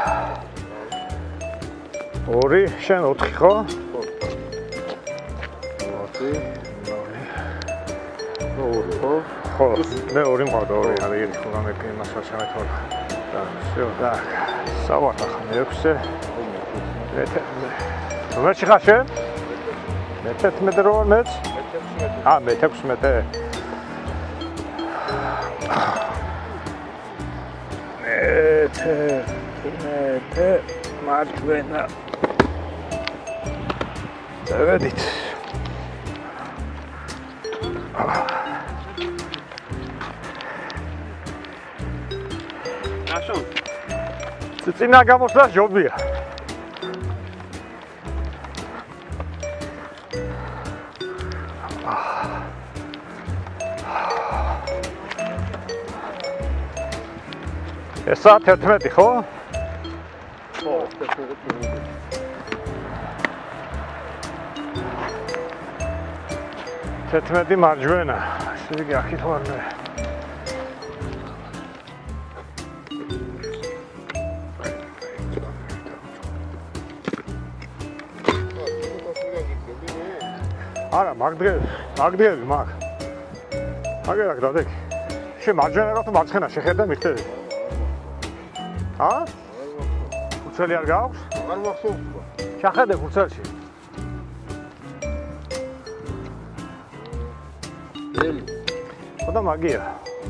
ორი, შენ ოთხი ხო? ხო. ოთხი, ორი. ორი ხო? ხო, მე ორი მყავდა, ორი არის ერთი ხო გამეფი იმას შემეთვალა. და, всё, так. სავართ ახლა მეექვსე. მეთე რომელი ხარ შენ? მეთერთმეტე რო მეც? აა, მეთექვსმეტე. მეთერთმეტე მარჯვენა. დავედით. ნაშონ. წინა გამოსვლა ჯობია. ესა თერთმეტი ხო? ხო, თერთმეტი. თერთმეტი მარჯვენა. ესე იგი აქეთ ვარ მე. არა, მაგდრე, მაგდრე, მაგ. აგერა გადაგ. შე მარჯვენა რა თუ მარცხენა შეხედა მიხდები? ა? ფურცელი არ გაქვს? არ მახსოვს. ჩახედე ფურცელში. ელი. ხოდა მაგია.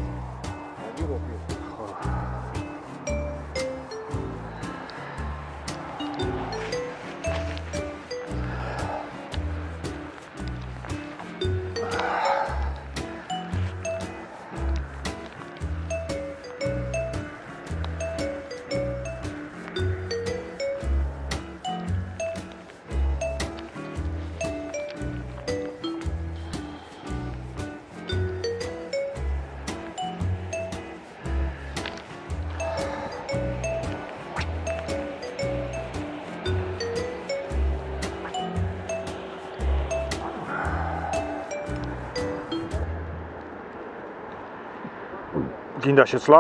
გინდა შეცვლა?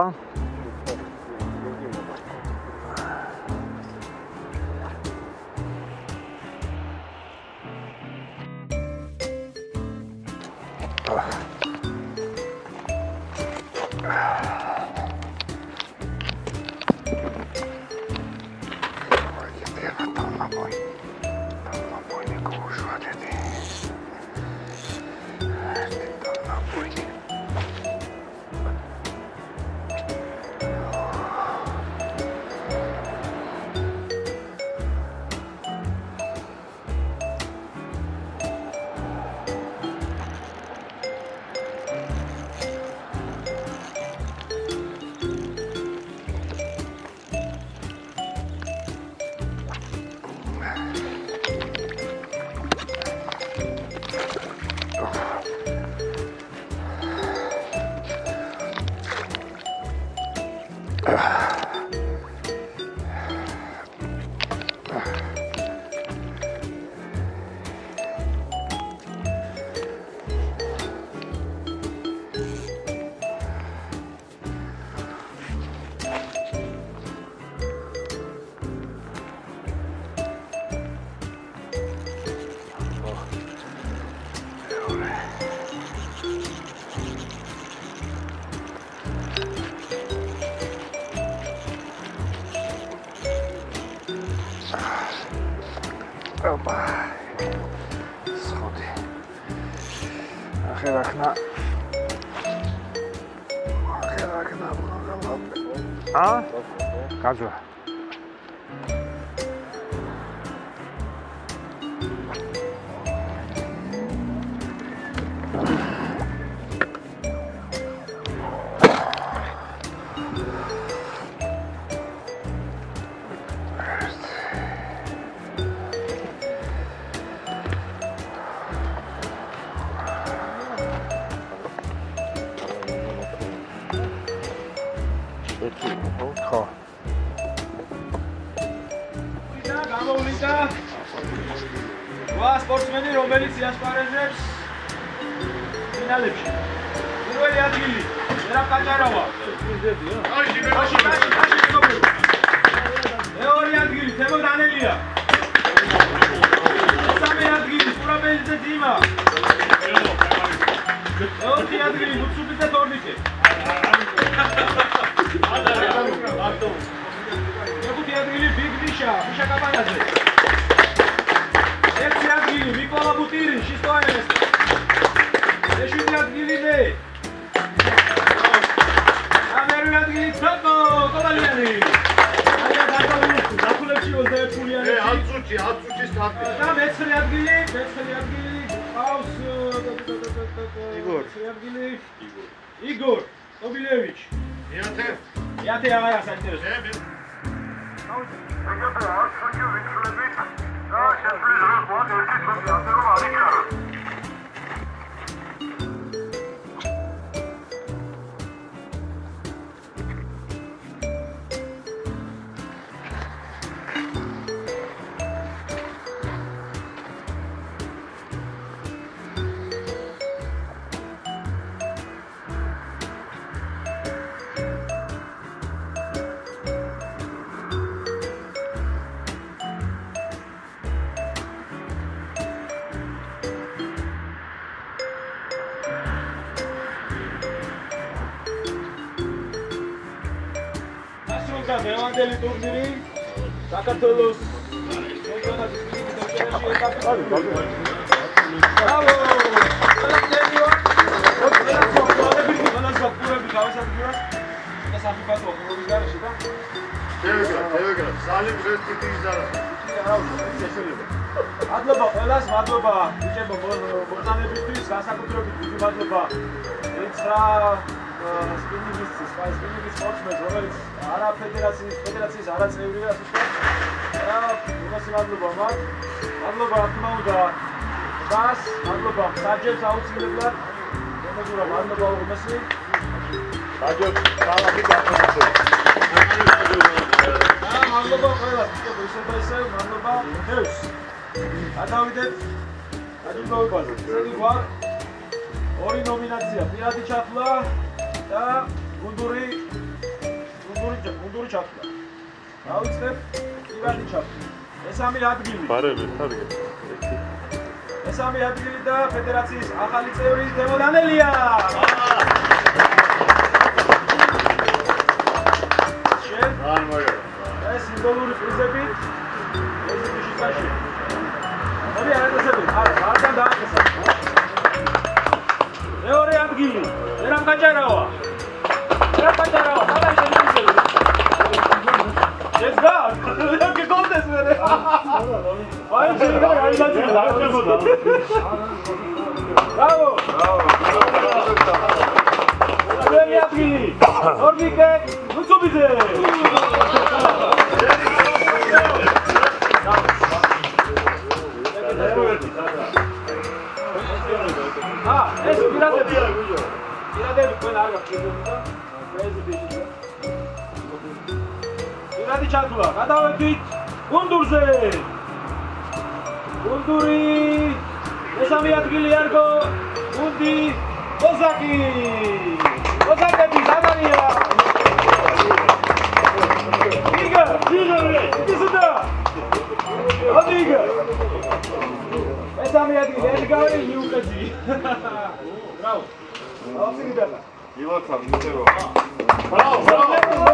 Opa. Schody. Achera kna. Achera kna. A? Kazwa. ხო. და გამოვლიდა. ვა სპორტსმენი რომელიც იასპარეზებს ფინალებში. პირველი ადგილი ერა კაჭარავა. მიზებია. აში, აში, აში, აში გოგო. მეორე ადგილი თემო დანელია. მესამე ადგილი სურაბელიძე ძიმა. მეოთხე ადგილი ლუქსუბიძე თორნიკე. მეხუთე ადგილი ბიგდიშა, მიშა კაპანაძე. ექვსი ადგილი მიკოლა ბუტირი, შისტოაენეს. მეშვიდე ადგილი მე. ამერული ადგილი ცოტო კობალიანი. აი დაგავლის დახულებში ოცდაერთი ფულიანი. ე ათ წუთი, ათ წუთის სტარტი. და მეცხრე ადგილი, მეცხრე ადგილი ყავს იგორ. მეცხრე ადგილი იგორ. იგორ ობილევიჩი. მეათე მეათე აღარა საინტერესო. ეგრევე არ შევი ვიცლებით და შეძლებს რა გვაქვს ერთი წუთი ასე რომ არ იქნება. მევანდელი ტურნირი საქართველოს ჩემპიონატის პირიქით ეტაპში ეტაპი. ბრავო! ყველასენიო. ყველას გაკურები გავასადგუროთ. და საფიქრო ხმობის გარეშე და დევეგრა, დევეგრა, სალიმ ეს ტიპის ზარა. მადლობა ყველას, მადლობა ბიჭებო მოწანებისთვის, განსაკუთრებით დიდი მადლობა ეს რა სპინინგის სპინინგის სპორტსმენს, რომელიც არა ფედერაციის ფედერაციის არა წევრია ასე და უმასი მადლობა მათ. მადლობა რა თქმა უნდა გას, მადლობა საჯებს აუცილებლად. მოგურა მადლობა უმასი. საჯებს ძალები გახსოვს. აა მადლობა ყველას, ბიჭებო ისე და ისე მადლობა თევს. გადავიდეთ აჯილდოებაზე. ისეთი გვარ ორი ნომინაცია, პირადი ჩათვლა და გუნდური გუნდური გუნდური ჩათვლა. დავიწყებ პირადი ჩათვლა. მესამე ადგილი. ბარები, თარგე. მესამე ადგილი და ფედერაციის ახალი წევრი დემო დანელია. შენ არ მაგარი. ეს სიმბოლური პრიზები ეს შიშაში. ორი არასები, არა, მარგან დააკესა. მეორე ადგილი, ერამ გაჭარავა. ერამ გაჭარავა, დადა შეიძლება. ეს გა, ლეკი კონდეს მერე. აი შეიძლება გაიმაჯინე, დააკებოდა. ბრავო! ბრავო! მეორე ადგილი, ორნიკე ლუცუბიძე. აა, ეს პირადები. პირადები ყველა არ გაქვს და ეს ბიჭი. პირადი ჩათვლა, გადავედით გუნდურზე. გუნდური მესამე ადგილი არგო გუნდი ოზაკი. ოზაკები გამარია. იგა, იგა, იზუდა. ოდიგა. მესამე ადგილი ედგარი იუკეჯი. ბრავო. აუცილებლად. ილოცა მიწერო. ბრავო, ბრავო.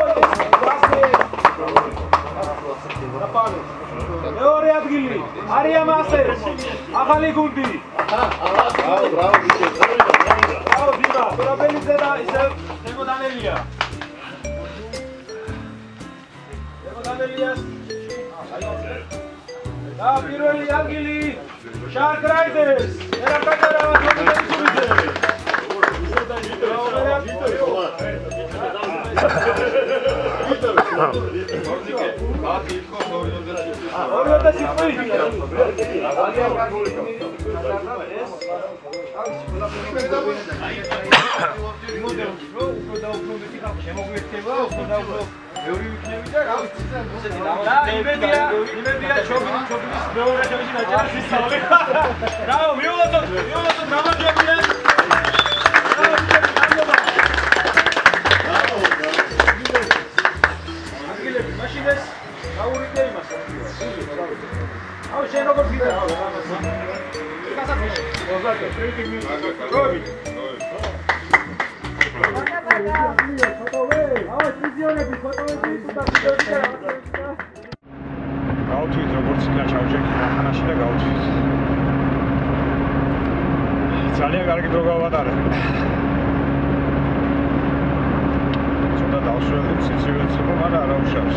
მეორე ადგილი არია მასე. ახალი გუნდი. ბრავო, ბრავო, ბიჭებს. ბრავო, დიმა, პრობელიძე და ისე დემო დანელია. დემო დანელიას. და პირველი ადგილი Shark Riders. ერა კატარავა გუნდზე. Bravo, მიულოცოთ, მიულოცოთ გამარჯვებიან. მაშინეს გაურიდე იმას. აუ შენ როგორ გიდა? გასაგები. ოზაკე, შეიძლება მიიღო. როი. გავთვით როგორც იქნა ჩავჭეკი მანქანაში და გავთვით. ძალიან კარგი დრო გავატარე. ცოტა დავსველი ციცივეც იყო, მაგრამ არა უშავს.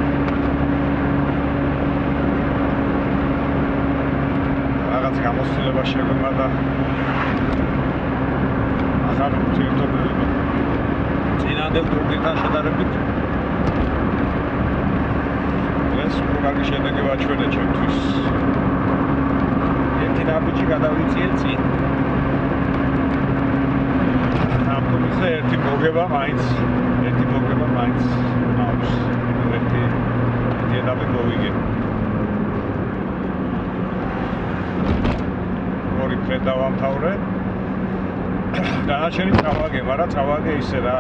რაღაც გამოცდილება შეგვიმა და აღარ ვთქვით. წინა დღევანდელ ტურნირთან შედარებით ეს უკარგი შედეგი ვაჩვენე ჩემთვის. ერთი ნაბიჯი გადავიწიე წინ. ამ ტურნირზე ერთი მოგება მაინც, ერთი მოგება მაინც აქვს. ერთი ერთი ეტაპი მოვიგე. ორი ფრე დავამთავრე. დანარჩენი წავაგე, მაგრამ წავაგე ისე რა.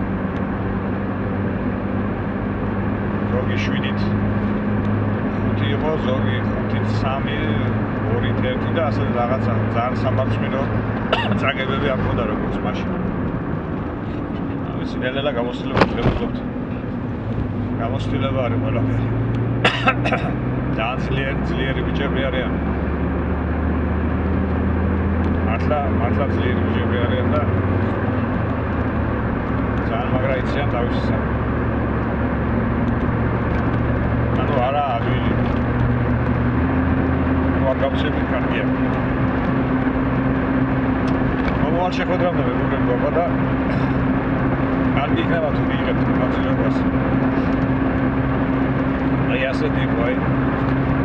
ზოგი შვიდით ხუთი იყო, ზოგი ხუთით სამი, ორით ერთი და ასე რაღაცა ძალიან სამარცხვინო წაგებები არ მქონდა როგორც მაშინ. სინელელა გამოსtildeება ვხედავთ. გამოსtildeება არის ყველაფერი. ძალიან ძლიერი ძლიერი ბიჭები არიან. მართლა მართლა ძლიერი ბიჭები არიან და ძალიან მაგრა იციან თავისი საქმე. ანუ არა ადვილი. ვარ გავშები კარგია. მომავალ შეხვედრამდე მეგობრებო და კარგი იქნება თუ მიიღებთ მონაწილეობას. აი ასეთი ვაი